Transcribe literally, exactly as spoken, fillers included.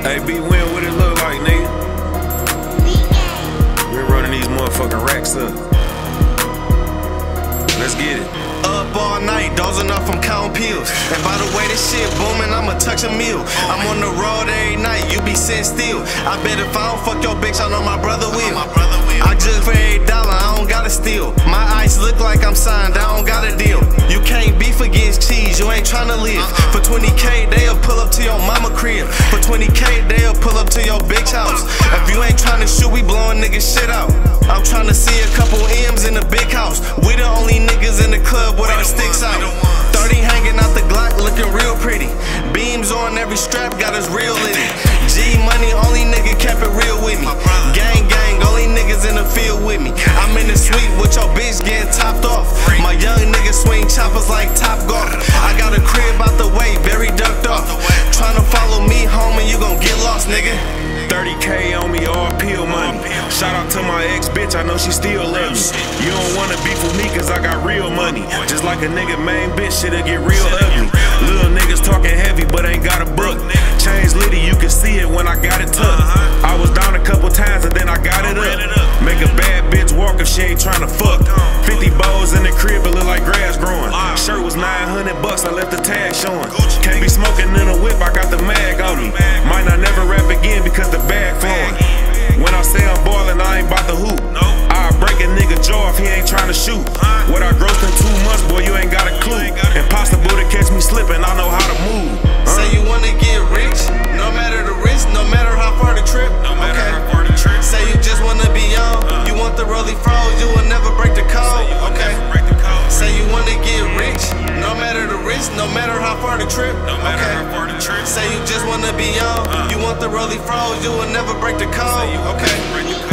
Hey, B-Win, what it look like, nigga? Been running these motherfucking racks up. Let's get it. Up all night, dozing off from counting pills. And by the way this shit booming, I'ma touch a meal. I'm on the road every night, you be sitting still. I bet if I don't fuck your bitch, I know my brother will. I just for every dollar, I don't gotta steal. My eyes look like I'm signed, I don't got a deal. You can't beef against cheese, you ain't tryna live. For twenty K, they'll pull up to your mama crib. For twenty K, they'll pull up to your bitch house. If you ain't tryna shoot, we blowing niggas shit out. I'm tryna see a couple M's in the big house. We the only niggas in the club with our sticks out. thirty hanging out the Glock, looking real pretty. Beams on every strap, got us real in it. G money, only nigga kept it real with me. Gang gang, only niggas in the field with me. I'm in the suite with your bitch getting topped off. My young niggas swing choppers like Top Golf. I got a crib out the way, very ducked off. Tryna follow me home and you gon' get lost, nigga. thirty K on me, all pill money. Shout out to my ex-bitch, I know she still loves me. You don't wanna beef with me cause I got real money. Just like a nigga main bitch, shit'll get real ugly. Little niggas talking heavy but ain't got a book. Chains litty, you can see it when I got it tucked. I was down a couple times and then I got it up. Make a bad bitch walk if she ain't tryna fuck. fifty bows in the crib, it look like grass growing. Shirt was nine hundred bucks, I left the tag showing. Can't be smoking in a whip, I got the mag on me. Might not never rap again because the bag flowing. When I say I'm ballin', I ain't bout to hoop. I'll break a nigga jaw if he ain't tryna shoot. What I grossed in two months, boy, you ain't got a clue. Impossible to catch me slipping, I know how to move. Huh? Say you wanna get rich, no matter the risk, no matter how far the trip. No matter okay. how far the trip. Say you just wanna be young, uh. you want the rolly froze, you will never break the code. Okay. Break the code. Say you wanna get rich, no matter the risk, no matter how far the trip. No matter okay. how far the trip. Say you just wanna be young, uh. you want the rolly froze, you will never break the code. You okay.